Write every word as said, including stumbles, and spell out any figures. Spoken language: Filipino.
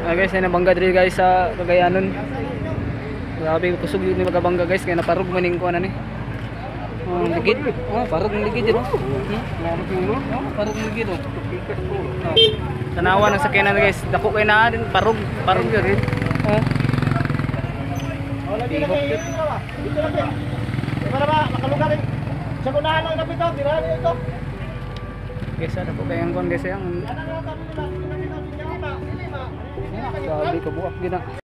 Ah, guys, ay nabangga diri guys sa Cagayanon. Grabe kusog yun ni magabangga guys kaya naparog maning ko na ni. Oh, ligid. Oh, parog ng ligid yun. Hmm? Oh, parog ng ligid oh. Oh. Tanawa ng sakyanan guys. Dako kay na din parog, parog yun. Oh. Oh, lagi lagi dito ba? Dito lagi. Para ba makalugar eh. Sa kunahan lang napito, dira dito. Guys, ada po kayang kon guys yang. Ano na kami nila? Dito dito dito. Grabe ka buak gina.